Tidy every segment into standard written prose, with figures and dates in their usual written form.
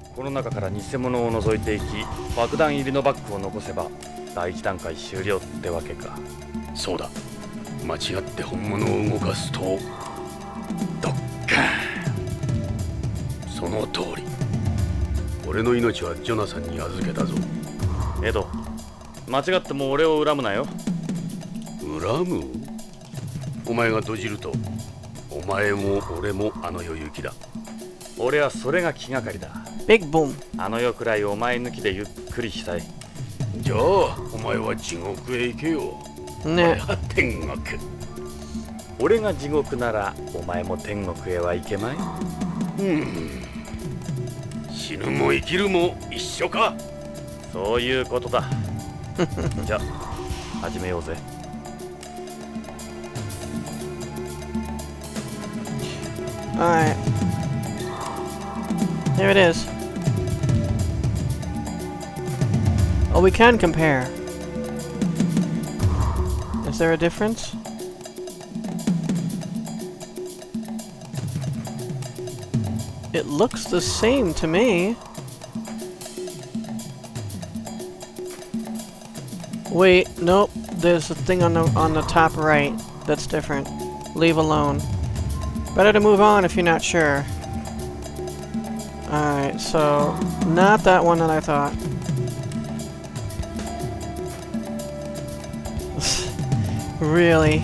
この中から偽物を除いていき、爆弾入りのバッグを残せば第一段階終了ってわけか。 そうだ。間違って本物を動かすとドッカーン。その通り。俺の命はジョナサンに預けたぞ。 エド、間違っても俺を恨むなよ。 恨む？お前がドジるとお前も俺もあの世行きだ。 俺はそれが気がかりだ。 ビッグボーン。 あの世くらいお前抜きでゆっくりしたい。 じゃあお前は地獄へ行けよ。 ね。 俺は天国。 俺が地獄ならお前も天国へは行けまい？ 死ぬも生きるも一緒か。 そういうことだ。じゃあ始めようぜ。 Alright. There it is. Oh, we can compare. Is there a difference? It looks the same to me. Wait, nope. There's a thing on the top right that's different. Leave alone. Better to move on if you're not sure. Alright, so not that one that I thought. Really?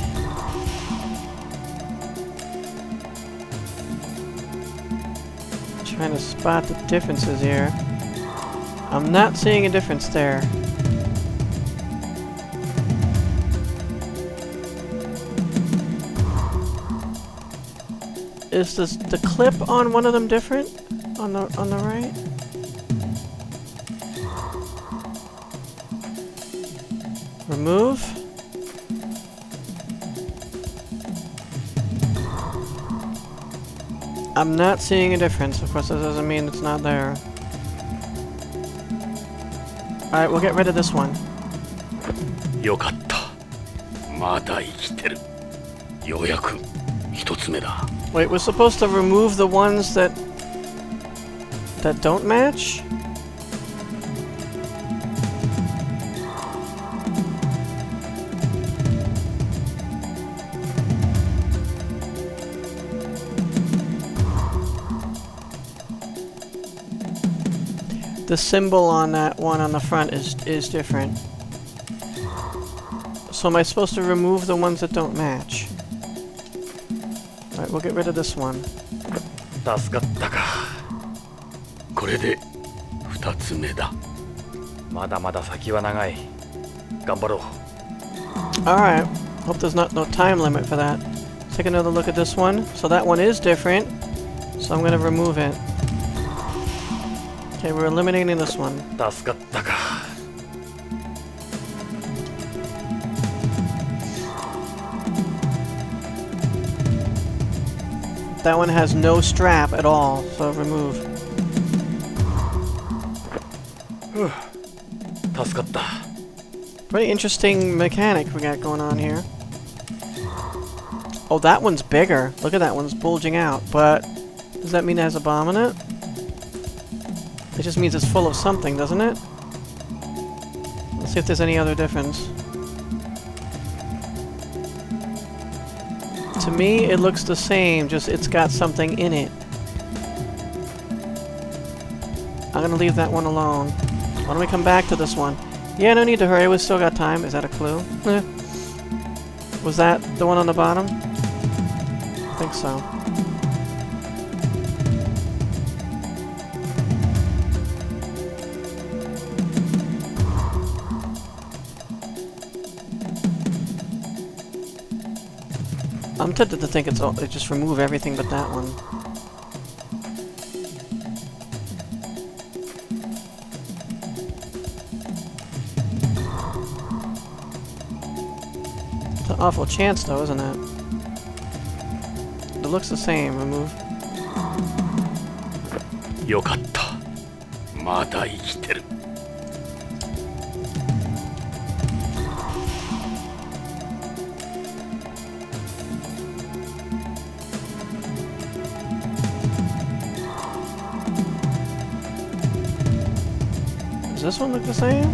Trying to spot the differences here. I'm not seeing a difference there. Is the clip on one of them different? On the right? Remove. I'm not seeing a difference. Of course, that doesn't mean it's not there. Alright, we'll get rid of this one. よかった。まだ生きてる。ようやく一つ目だ。 Wait, we're supposed to remove the ones that don't match? The symbol on that one on the front is different. So am I supposed to remove the ones that don't match? Alright, we'll get rid of this one. 助かったか。 これで二つ目だ。 まだまだ先は長い。頑張ろう。 Alright. Hope there's no time limit for that. Let's take another look at this one. So that one is different. So I'm gonna remove it. Okay, we're eliminating this one. 助かったか。 That one has no strap at all, so remove. 助かった。 Pretty interesting mechanic we got going on here. Oh, that one's bigger. Look at that one's bulging out. But does that mean it has a bomb in it? It just means it's full of something, doesn't it? Let's see if there's any other difference. To me, it looks the same, just it's got something in it. I'm gonna leave that one alone. Why don't we come back to this one? Yeah, no need to hurry, we still got time. Is that a clue? Was that the one on the bottom? I think so. I'm tempted to think it just remove everything but that one. It's an awful chance though, isn't it? It looks the same. Remove. よかった。まだ生きてる。 this one look the same?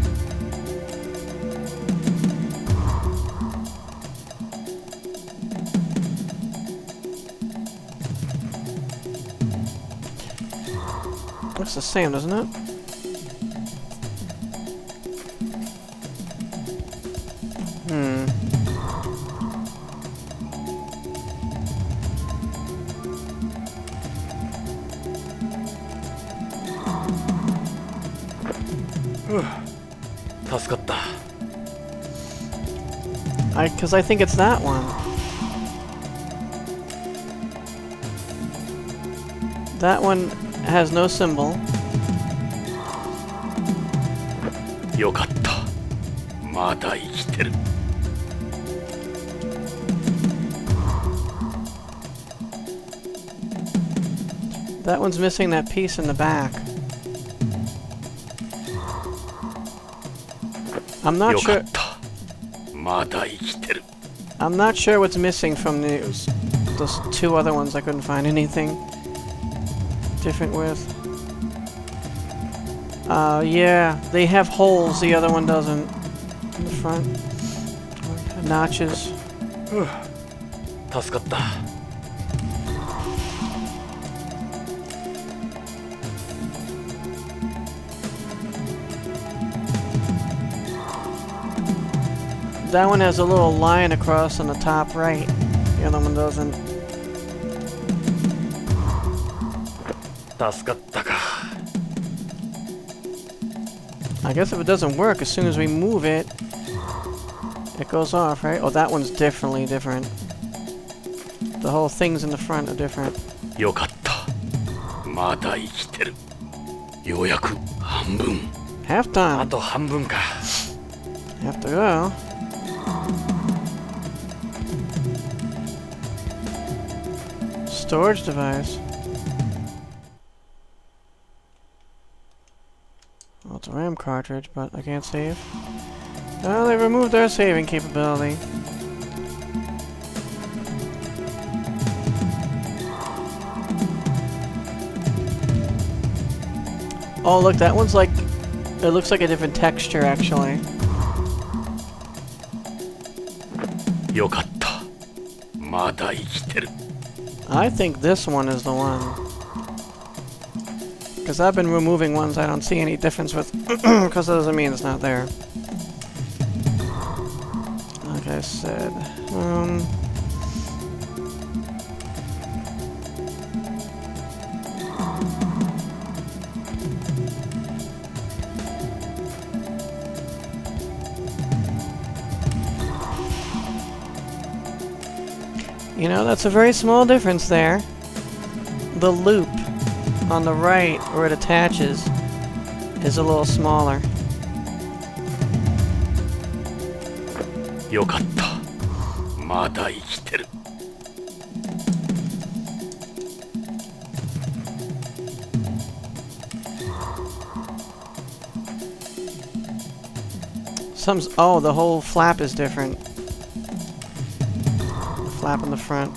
Looks the same, doesn't it? Because I think it's that one. That one has no symbol. Yokatta. Mada ikiteru. That one's missing that piece in the back. I'm not sure. I'm not sure what's missing from those two other ones. I couldn't find anything different with. Yeah, they have holes. The other one doesn't. In the front, notches. That one has a little line across on the top right. The other one doesn't. I guess if it doesn't work, as soon as we move it, it goes off, right? Oh, that one's definitely different. The whole things in the front are different. Yokatta. Mada ikiteru. Yoyaku hanbun. Half time. Have to go. Storage device. Well, it's a RAM cartridge, but I can't save. Oh, they removed their saving capability. Oh, look, that one's like... It looks like a different texture, actually. Yokatta. Mada ikiteru. I think this one is the one. Because I've been removing ones I don't see any difference with. Because that doesn't mean it's not there. Like I said. You know, that's a very small difference there. The loop on the right, where it attaches, is a little smaller. Yokatta. Mada ikiteru. Oh, the whole flap is different. Flap in the front.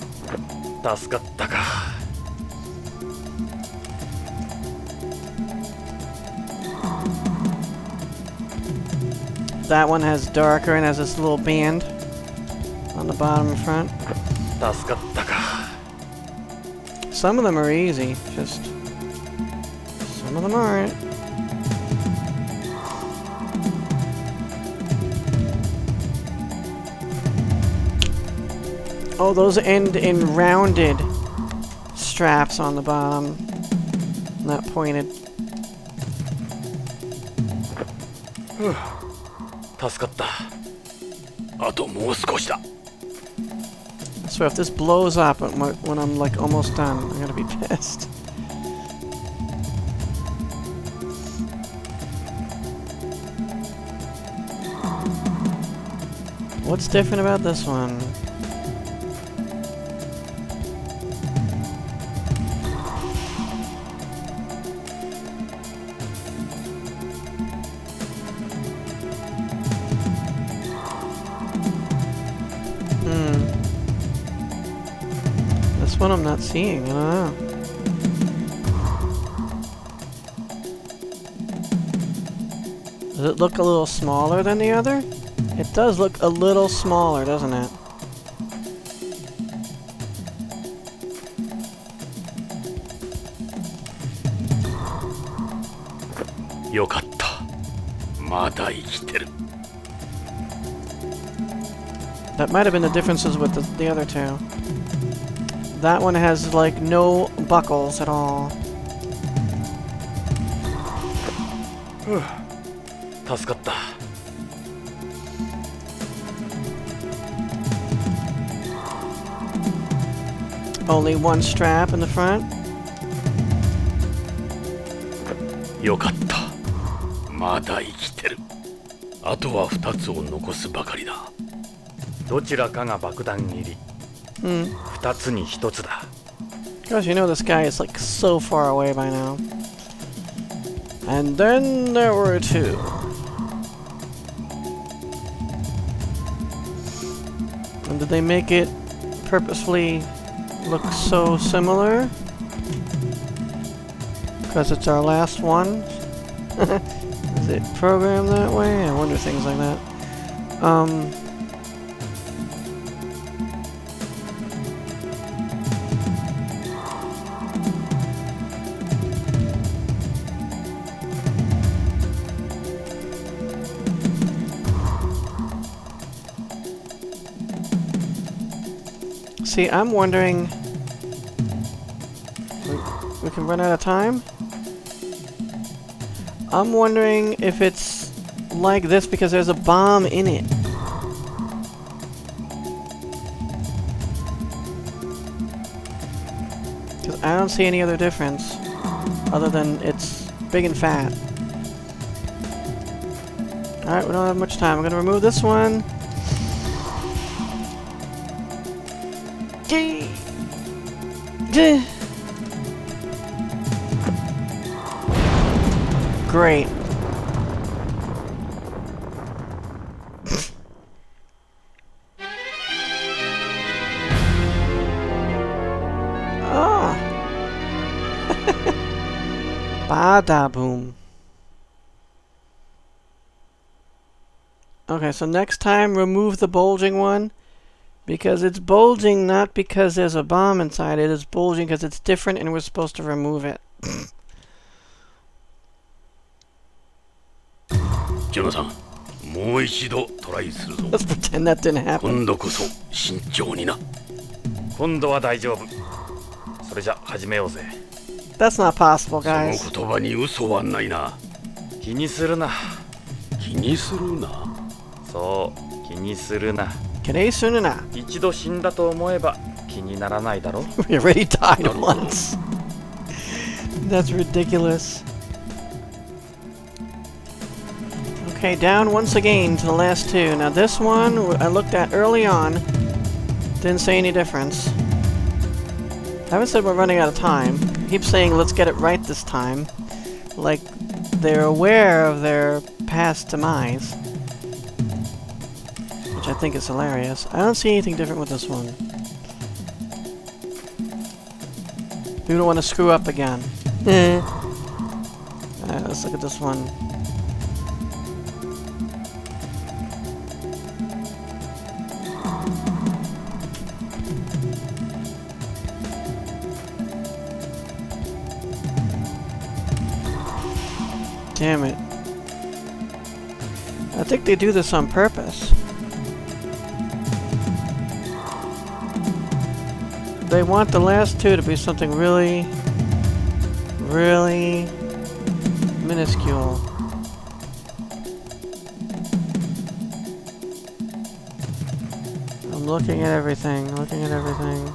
That one has darker and has this little band on the bottom and front. Some of them are easy, just some of them aren't. Oh, those end in rounded straps on the bottom, not pointed. So if this blows up when I'm like almost done, I'm gonna be pissed. What's different about this one? This one I'm not seeing, I don't know. Does it look a little smaller than the other? It does look a little smaller, doesn't it? Yokatta. Mada ikiteru. That might have been the differences with the other two. That one has, like, no buckles at all. 助かった。 Only one strap in the front. よかった。まだ生きてる。あとは2つを残すばかりだ。 どちらかが爆弾入り。2つに1つだ。 Gosh, you know this guy is like so far away by now. And then there were two. And did they make it purposefully look so similar? Because it's our last one? Is it programmed that way? I wonder things like that. See, I'm wondering... We can run out of time? I'm wondering if it's like this because there's a bomb in it. Because I don't see any other difference other than it's big and fat. Alright, we don't have much time. I'm gonna remove this one. Great. Ah. Bada boom. Okay, so next time remove the bulging one. Because it's bulging not because there's a bomb inside it, it's bulging because it's different and we're supposed to remove it. Jonathan, もう一度トライするぞ。 Let's pretend that didn't happen. 今度こそ慎重にな。 今度は大丈夫。それじゃ始めようぜ。 That's not possible, そ guys. の言葉に嘘はないな。 気にするな。 気にするな。 そう、気にするな。 Sununa. 一度死んだと思えば気にならないだろ。 We already died once. That's ridiculous. Okay, down once again to the last two. Now this one I looked at early on. Didn't say any difference. I haven't said we're running out of time. I keep saying let's get it right this time. Like they're aware of their past demise. Which I think is hilarious. I don't see anything different with this one. We don't want to screw up again. Alright, let's look at this one. Damn it. I think they do this on purpose. They want the last two to be something really, really minuscule. I'm looking at everything, looking at everything.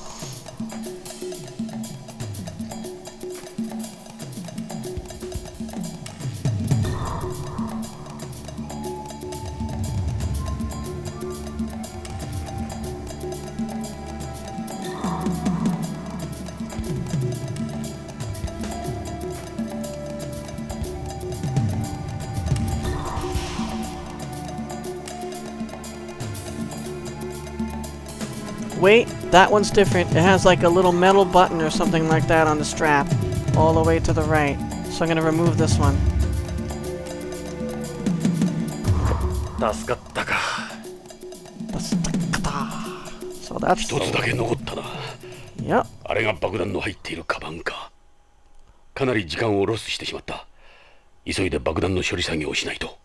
Wait, that one's different. It has like a little metal button or something like that on the strap all the way to the right. So I'm going to remove this one. 助かったか。 So that's 一つだけ残ったな。 Yep. あれが爆弾の入っているカバンか。かなり時間をロスしてしまった。急いで爆弾の処理作業をしないと。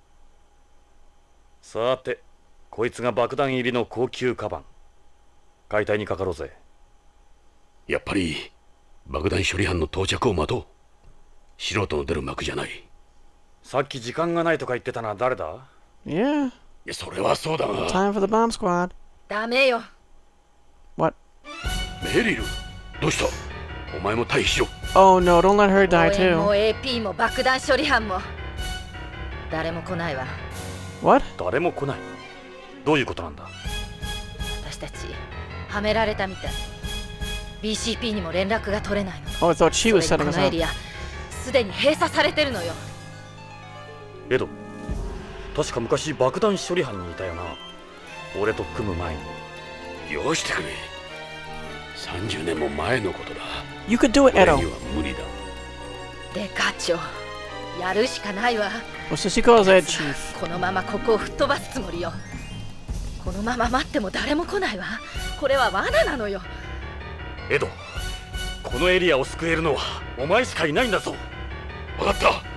さて、こいつが爆弾入りの高級カバン。解体にかかろうぜ。 やっぱり爆弾処理班の到着を待とう。素人の出る幕じゃない。 さっき時間がないとか言ってたのは誰だ？ Yeah. いや、それはそうだが。 Time for the bomb squad. ダメよ。 What? メリル、どうした？お前も退避しろ。 Oh no, don't let her 応 die 援も too. AP も爆弾処理班も誰も来ないわ。 What? 誰も来ない。どういうことなんだ？ 私たちはめられたみたい。BCP にも連絡が取れないの。 Oh, I thought she was それ setting に us このエ up. リアすでに閉鎖されてるのよ。 エド、確か昔爆弾処理班にいたよな。俺と組む前に。 よしてくれ。30年も前のことだ。 You could do it, 俺 Edo. には無理だ。 で課長、やるしかないわ。 Well, since he calls Ed Chief. このままここを吹っ飛ばすつもりよ。このまま待っても誰も来ないわ。これは罠なのよ。 エド、このエリアを救えるのはお前しかいないんだぞ。 分かった。分かった。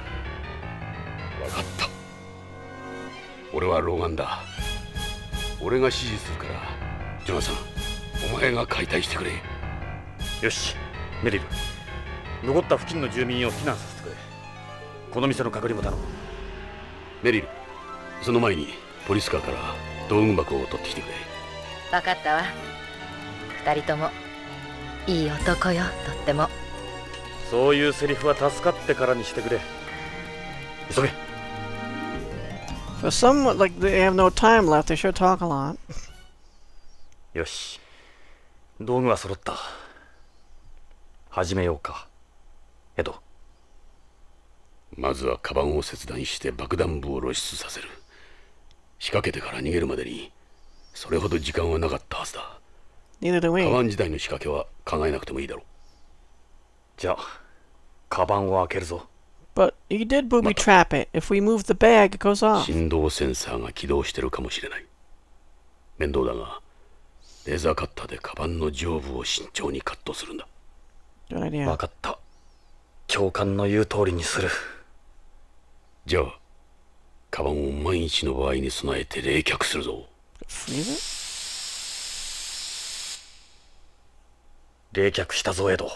俺は老眼だ。俺が指示するから、ジョナサン、お前が解体してくれ。 よし、メリル、残った付近の住民を避難させてくれ。この店の隔離も頼む。 メリル、その前にポリスカーから道具箱を取ってきてくれ。 分かったわ。二人ともいい男よ、とっても。 そういうセリフは助かってからにしてくれ。急げ。 For some, like, they have no time left, they sure talk a lot. よし、道具は揃った。始めようか、エド。 まずはカバンを切断して爆弾部を露出させる。仕掛けてから逃げるまでにそれほど時間はなかったはずだ。 Neither do カバ we. ン時代の仕掛けは考えなくてもいいだろう。 じゃあ、カバンを開けるぞ。 But he did booby trap it. If we move the bag, it goes off. 振動センサーが起動してるかもしれない。面倒だが、レーザーカッターでカバンの上部を慎重にカットするんだ。 Good idea. 分かった。教官の言う通りにする。 じゃあ、カバンを万一の場合に備えて冷却するぞ。 Freeze it? 冷却したぞ、エド。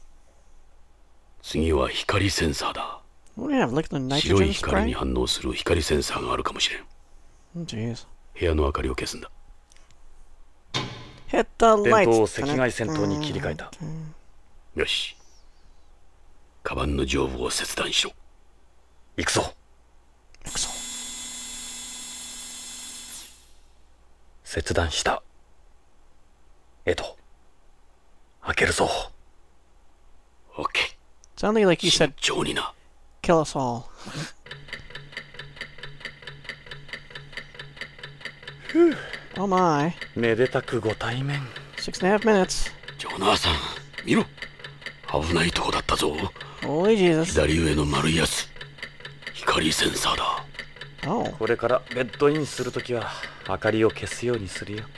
次は光センサーだ。 What do you have? Liquid 白い nitrogen 光に spray? 反応する光センサーがあるかもしれん。 Oh, jeez. 部屋の明かりを消すんだ。 Hit the 電 lights. 灯を赤外線灯に切り替えた。 よし。カバンの上部を切断しろ。 行くぞ。切断した。エド、開けるぞ。 オッケー。 Sounded like you 慎 said 重にな。 kill us all. ふう、 Oh my. めでたくご対面。 6.5 minutes. ジョナーさん、見ろ。危ないとこだったぞ。 Holy Jesus. 左上の丸いやつ。光センサーだ。 Oh. これからベッドインするときは明かりを消すようにするよ。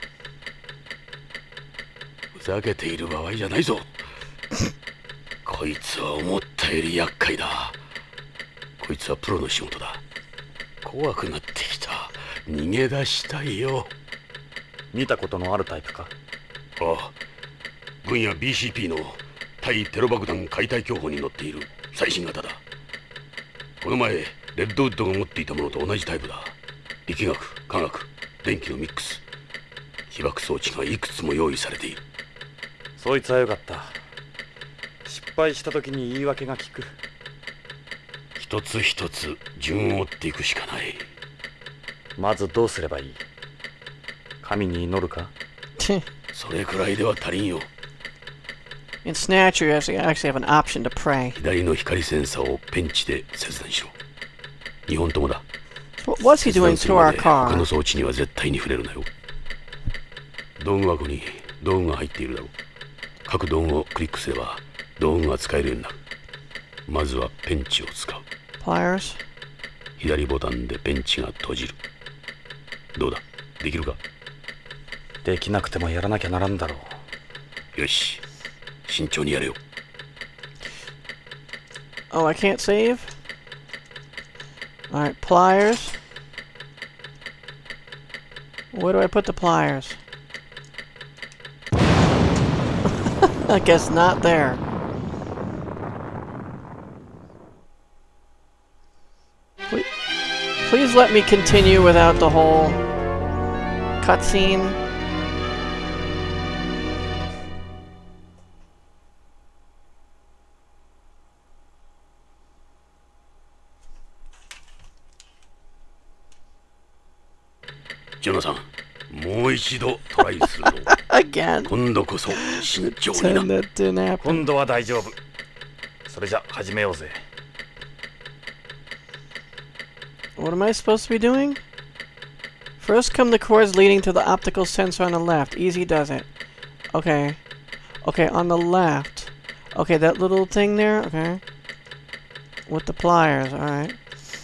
ふざけている場合じゃないぞ。こいつは思ったより厄介だ。こいつはプロの仕事だ。怖くなってきた。逃げ出したいよ。 見たことのあるタイプか？ ああ、軍や BCP の対テロ爆弾解体競歩に乗っている最新型だ。この前レッドウッドが持っていたものと同じタイプだ。力学、化学、電気のミックス。被爆装置がいくつも用意されている。 そいつはよかった。失敗した時に言い訳が効く。 一つ一つ順を追っていくしかない。 まずどうすればいい？神に祈るか？ それくらいでは足りんよ。 In Snatcher, you actually have an option to pray. 左の光センサーをペンチで切断しろ。2本ともだ。 What was he 切 doing 断す to るま our で他 car? の装置には絶対に触れるなよ。道具箱に道具が入っているだろう。各道具をクリックすれば道具が使えるようになる。まずはペンチを使う。 Pliers? 左ボタンでペンチが閉じる。 どうだ、できるか？ できなくてもやらなきゃならんだろう。 よし、慎重にやれよ。 Oh, I can't save? Alright, pliers. Where do I put the pliers? I guess not there. Please let me continue without the whole cutscene. ジョナサン、もう一度トライするぞ。 Again. 今度こそ慎重にな。 Pretend that didn't happen. 今度は大丈夫。それじゃ始めようぜ。 What am I supposed to be doing? First come the cords leading to the optical sensor on the left. Easy does it. Okay. Okay, on the left. Okay, that little thing there? Okay. With the pliers, alright.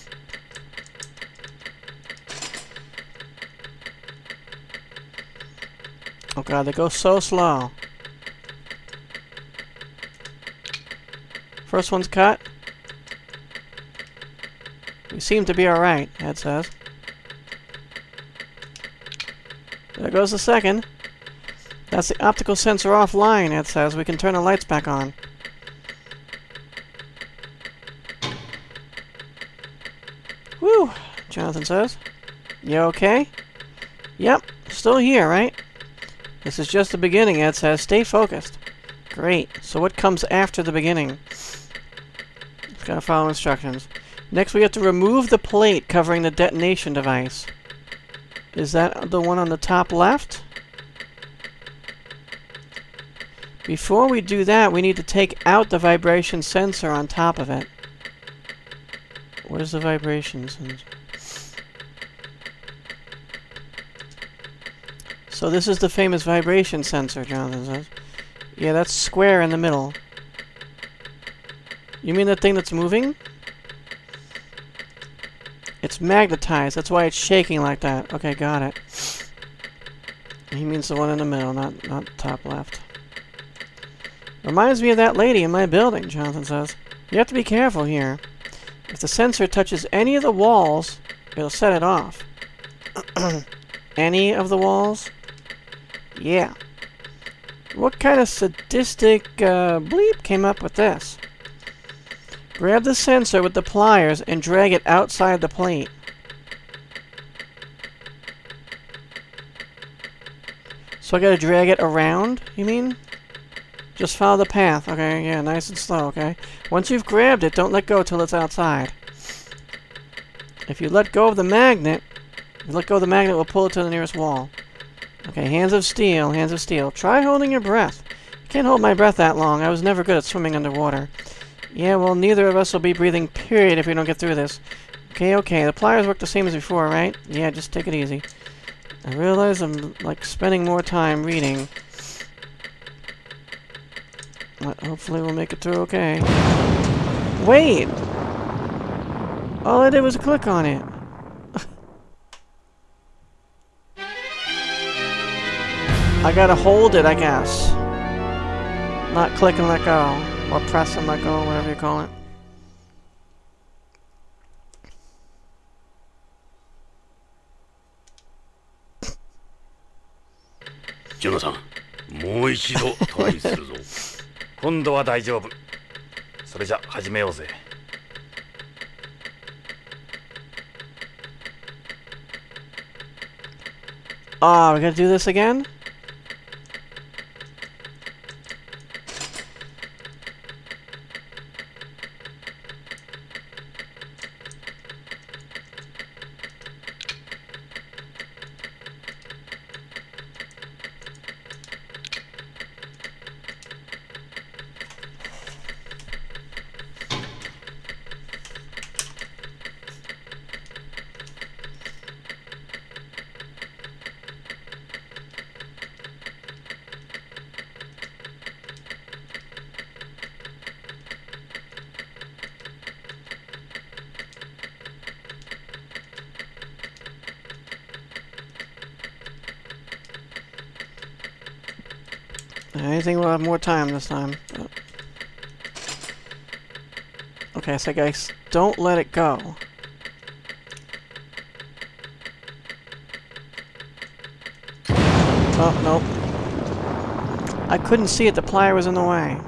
Oh god, they go so slow. First one's cut. We seem to be alright, Ed says. There goes the second. That's the optical sensor offline, Ed says. We can turn the lights back on. Whew, Jonathan says. You okay? Yep, still here, right? This is just the beginning, Ed says. Stay focused. Great. So what comes after the beginning? Just gotta follow instructions. Next we have to remove the plate covering the detonation device. Is that the one on the top left? Before we do that, we need to take out the vibration sensor on top of it. Where's the vibration sensor? So this is the famous vibration sensor, Jonathan says. Yeah, that's square in the middle. You mean the thing that's moving? It's magnetized, that's why it's shaking like that. Okay, got it. He means the one in the middle, not top left. Reminds me of that lady in my building, Jonathan says. You have to be careful here. If the sensor touches any of the walls, it'll set it off. Any of the walls? Yeah. What kind of sadistic bleep came up with this? Grab the sensor with the pliers and drag it outside the plate. So I gotta drag it around, you mean? Just follow the path. Okay, yeah, nice and slow, okay? Once you've grabbed it, don't let go till it's outside. If you let go of the magnet, we'll pull it to the nearest wall. Okay, hands of steel, hands of steel. Try holding your breath. I can't hold my breath that long. I was never good at swimming underwater. Yeah, well, neither of us will be breathing, period, if we don't get through this. Okay, okay, the pliers work the same as before, right? Yeah, just take it easy. I realize I'm, like, spending more time reading. But hopefully we'll make it through okay. Wait! All I did was click on it. I gotta hold it, I guess. Not click and let go. Or press and let go, whatever you call it. Jonathan, もう一度トライするぞ。 今度は大丈夫。それじゃ始めようぜ。 Ah, we gotta do this again? I think we'll have more time this time. Okay, so guys, don't let it go. Oh, nope. I couldn't see it, the plier was in the way.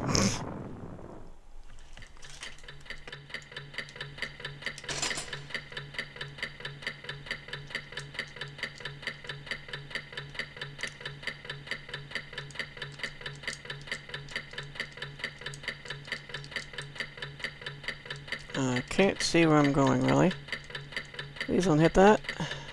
Can't see where I'm going, really. Please don't hit that.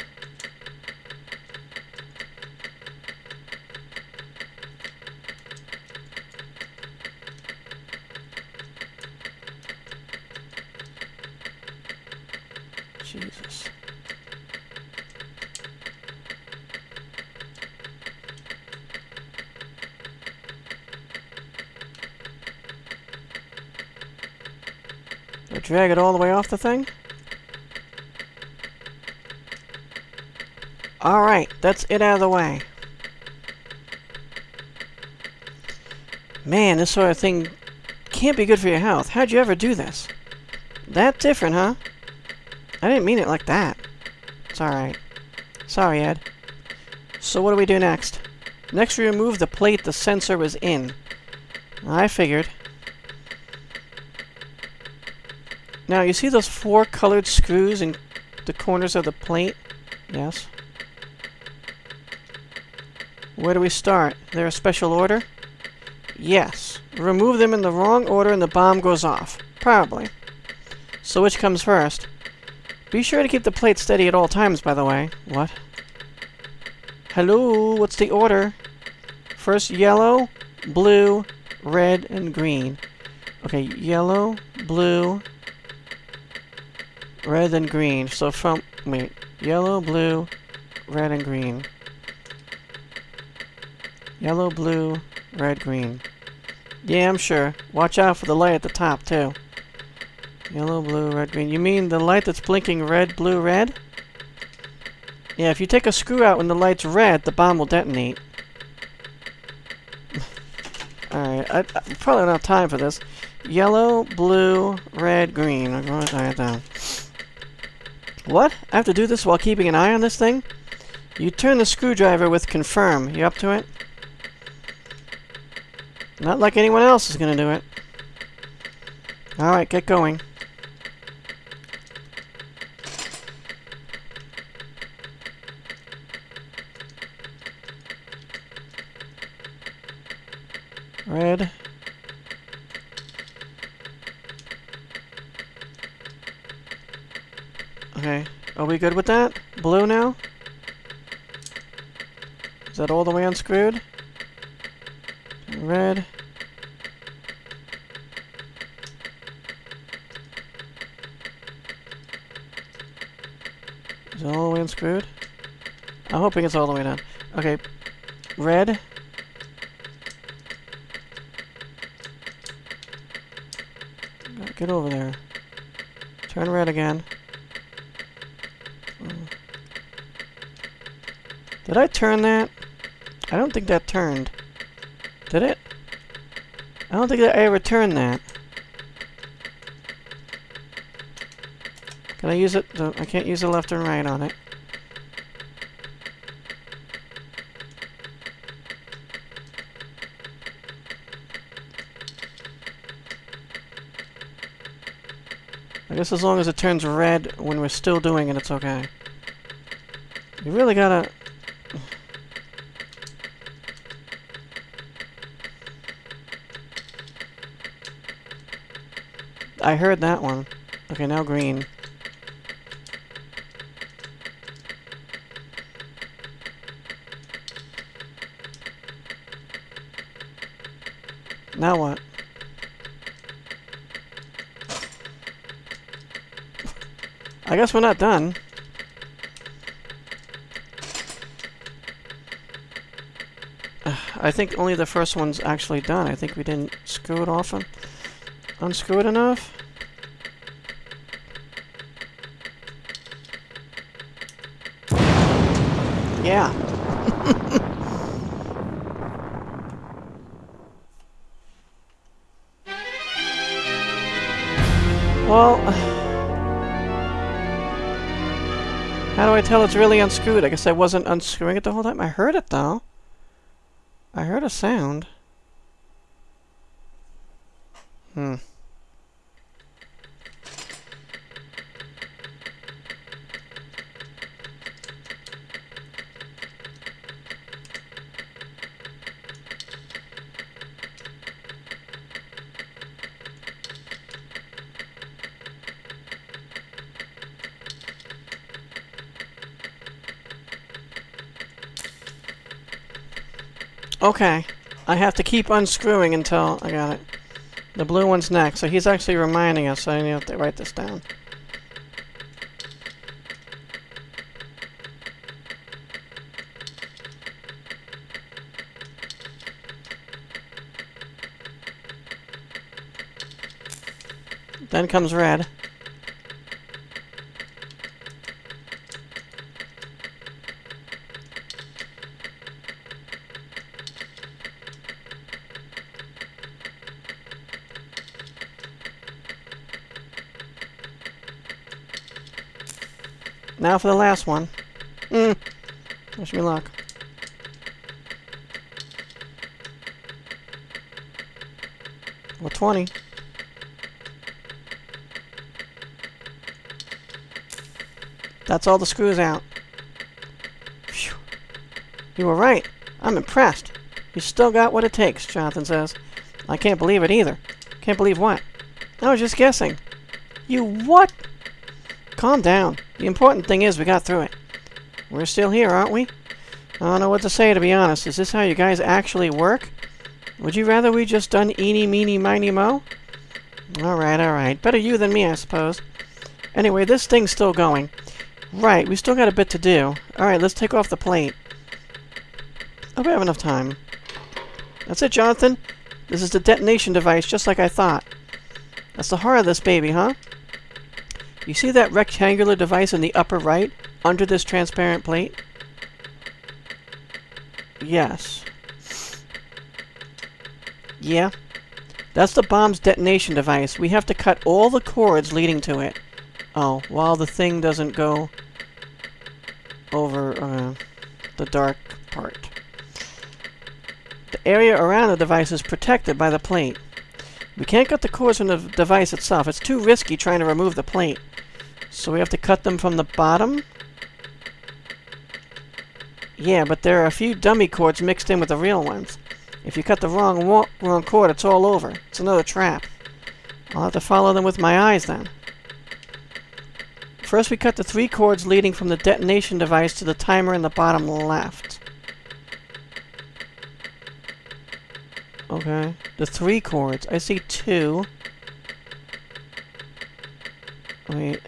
Jesus. Drag it all the way off the thing. Alright, that's it out of the way. Man, this sort of thing can't be good for your health. How'd you ever do this? That different, huh? I didn't mean it like that. It's alright. Sorry, Ed. So what do we do next? Next we remove the plate the sensor was in. I figured. Now, you see those 4 colored screws in the corners of the plate? Yes. Where do we start? Is there a special order? Yes. Remove them in the wrong order and the bomb goes off. Probably. So which comes first? Be sure to keep the plate steady at all times, by the way. What? Hello? What's the order? First yellow, blue, red, and green. Okay, yellow, blue, red and green. So from... wait. Yellow, blue, red, and green. Yellow, blue, red, green. Yeah, I'm sure. Watch out for the light at the top, too. Yellow, blue, red, green. You mean the light that's blinking red, blue, red? Yeah, if you take a screw out when the light's red, the bomb will detonate. Alright, I probably don't have time for this. Yellow, blue, red, green. I'm going to write it down. What? I have to do this while keeping an eye on this thing? You turn the screwdriver with confirm. You up to it? Not like anyone else is gonna do it. Alright, get going. Red. Okay, are we good with that? Blue now? Is that all the way unscrewed? Red. Is it all the way unscrewed? I'm hoping it's all the way down. Okay, red. Get over there. Turn red again. Did I turn that? I don't think that turned. Did it? I don't think that I ever turned that. Can I use it? No, I can't use the left and right on it. I guess as long as it turns red when we're still doing it, it's okay. You really gotta... I heard that one. Okay, now green. Now what? I guess we're not done. I think only the first one's actually done. I think we didn't screw it off and unscrew it enough. Yeah. Well, how do I tell it's really unscrewed? I guess I wasn't unscrewing it the whole time. I heard it, though. I heard a sound. Okay. I have to keep unscrewing until I got it. The blue one's next, so he's actually reminding us, so I need to write this down. Then comes red. Now for the last one. Wish me luck. Well, 20. That's all the screws out. Phew. You were right. I'm impressed. You still got what it takes, Jonathan says. I can't believe it either. Can't believe what? I was just guessing. You what? Calm down. The important thing is we got through it. We're still here, aren't we? I don't know what to say, to be honest. Is this how you guys actually work? Would you rather we just done eeny, meeny, miny, mo? Alright, alright. Better you than me, I suppose. Anyway, this thing's still going. Right, we still got a bit to do. Alright, let's take off the plate. Hope I have enough time. That's it, Jonathan. This is the detonation device, just like I thought. That's the heart of this baby, huh? You see that rectangular device in the upper right, under this transparent plate? Yes. Yeah. That's the bomb's detonation device. We have to cut all the cords leading to it. Oh, while the thing doesn't go over the dark part. The area around the device is protected by the plate. We can't cut the cords from the device itself. It's too risky trying to remove the plate. So we have to cut them from the bottom? Yeah, but there are a few dummy cords mixed in with the real ones. If you cut the wrong cord, it's all over. It's another trap. I'll have to follow them with my eyes then. First we cut the 3 cords leading from the detonation device to the timer in the bottom left. Okay. The 3 cords. I see 2. Wait.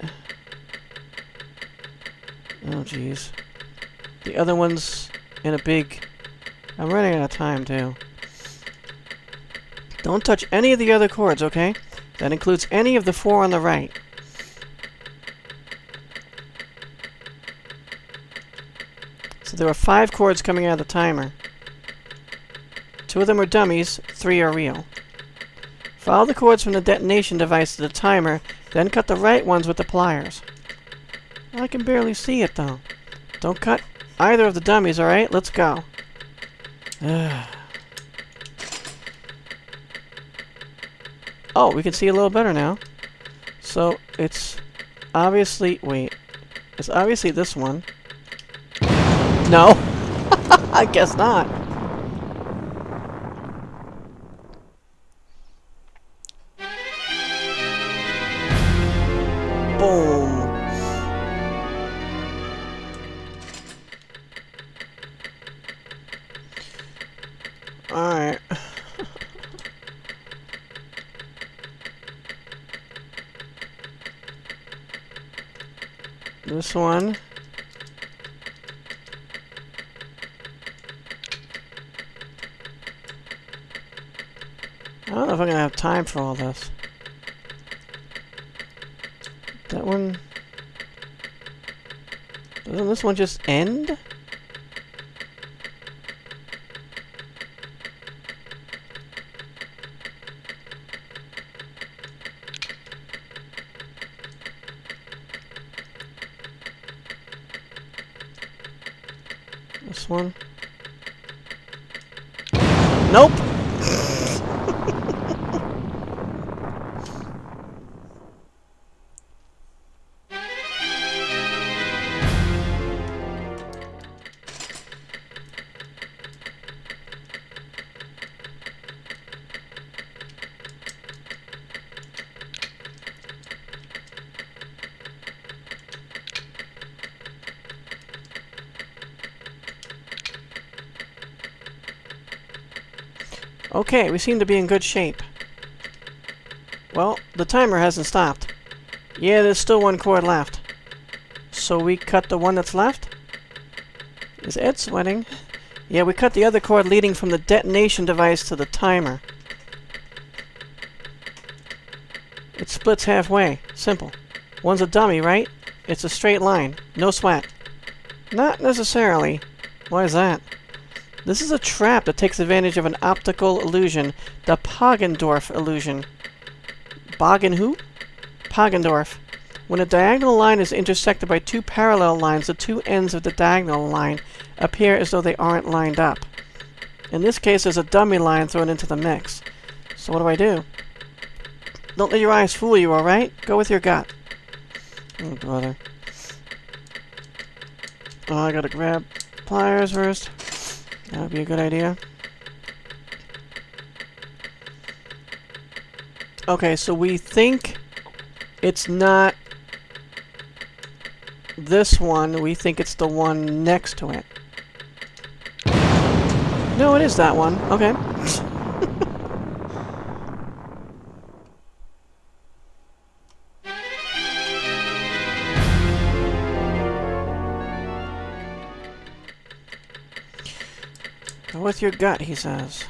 Oh, jeez. The other one's in a big... I'm running out of time, too. Don't touch any of the other cords, okay? That includes any of the 4 on the right. So there are 5 cords coming out of the timer. 2 of them are dummies, 3 are real. Follow the cords from the detonation device to the timer, then cut the right ones with the pliers. I can barely see it, though. Don't cut either of the dummies, alright? Let's go. Oh, we can see a little better now. So, it's obviously... Wait. It's obviously this one. No! I guess not. Boom. Alright. This one. I don't know if I'm gonna have time for all this. That one... Doesn't this one just end? one? Nope! Okay, we seem to be in good shape. Well, the timer hasn't stopped. Yeah, there's still one cord left. So we cut the one that's left? Is Ed sweating? Yeah, we cut the other cord leading from the detonation device to the timer. It splits halfway. Simple. One's a dummy, right? It's a straight line. No sweat. Not necessarily. Why is that? This is a trap that takes advantage of an optical illusion, the Poggendorf illusion. Bogen who? Poggendorf. When a diagonal line is intersected by two parallel lines, the two ends of the diagonal line appear as though they aren't lined up. In this case, there's a dummy line thrown into the mix. So what do? Don't let your eyes fool you, alright? Go with your gut. Oh, brother. Oh, I gotta grab pliers first. That would be a good idea. Okay, so we think it's not this one. We think it's the one next to it. No, it is that one. Okay. Go with your gut, he says.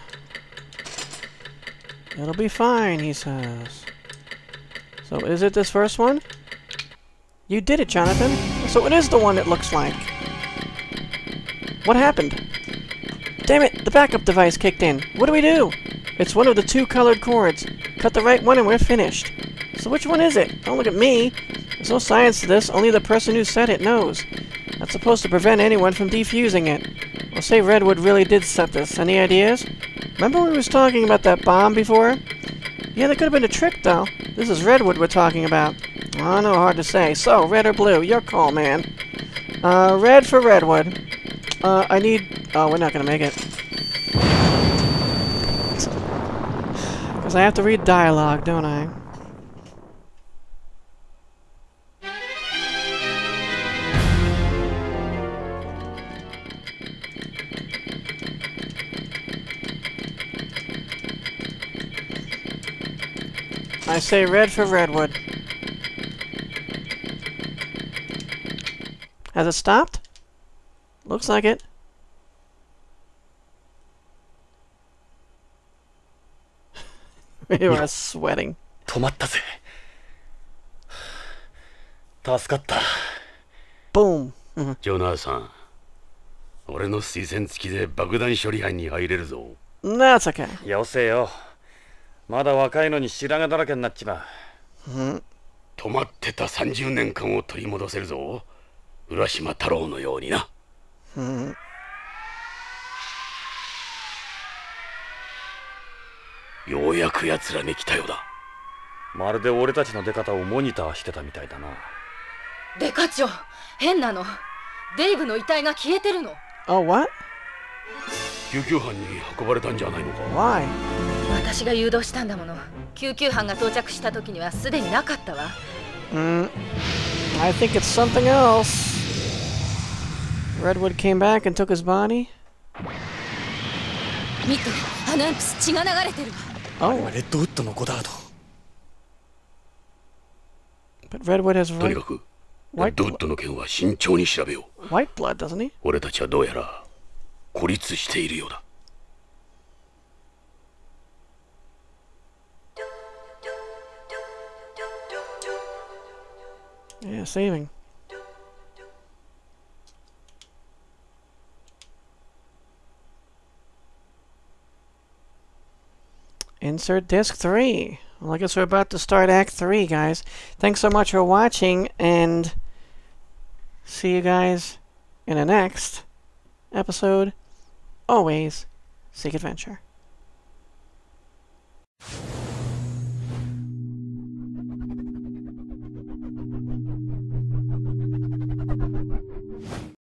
It'll be fine, he says. So is it this first one? You did it, Jonathan. So it is the one it looks like. What happened? Damn it, the backup device kicked in. What do we do? It's one of the two colored cords. Cut the right one and we're finished. So which one is it? Don't look at me. There's no science to this, only the person who said it knows. That's supposed to prevent anyone from defusing it. Well, say Redwood really did set this. Any ideas? Remember we was talking about that bomb before? Yeah, that could have been a trick, though. This is Redwood we're talking about. Oh, no, hard to say. So, red or blue? Your call, man. Red for Redwood. I need... Oh, we're not gonna make it. Because I have to read dialogue, don't I? I say red for Redwood. Has it stopped? Looks like it. You are sweating. 止まったぜ。助かった。 Boom. ジョナサン、俺の推薦付きで爆弾処理班に入れるぞ。 That's okay. よせよ。まだ若いのに白髪だらけになっちまう。 止まってた30年間を取り戻せるぞ。浦島太郎のようにな。ようやく奴らに来たようだ。 まるで俺たちの出方をモニターしてたみたいだな。 デカ長、変なの。デイブの遺体が消えてるの。 Oh, what? 救急班に運ばれたんじゃないのか。 Why? 私が誘導したんだもの。救急班が到着した時にはすでになかったわ。 I think it's something else. Redwood came back and took his body. 見て、アナンプス血が流れてるわ。 Oh. レッドウッドの子だと。 But Redwood has とにかく、レッドウッドの件は慎重に調べよう。 white blood, doesn't he? 俺たちはどうやら孤立しているようだ。 Yeah, saving. Insert disc 3. Well, I guess we're about to start Act 3, guys. Thanks so much for watching, and see you guys in the next episode, always seek adventure.